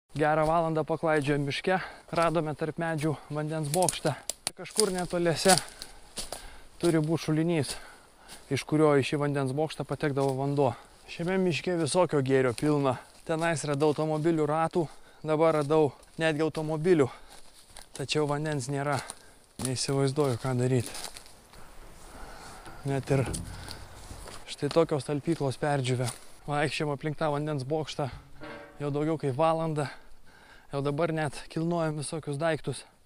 Gerą valandą paklaidžiojom miške, radome tarp medžių vandens bokštą. Kažkur netoliese turi būti šulinys, iš kurio į šį vandens bokštą patekdavo vanduo. Šiame miške visokio gėrio pilna. Tenais radau automobilių ratų, dabar radau netgi automobilių, tačiau vandens nėra. Neįsivaizduoju, ką daryti. Net ir štai tokios talpyklos perdžiūvę. Vaikščiam aplink tą vandens bokštą jau daugiau kaip valandą. Jau dabar net kilnojam visokius daiktus.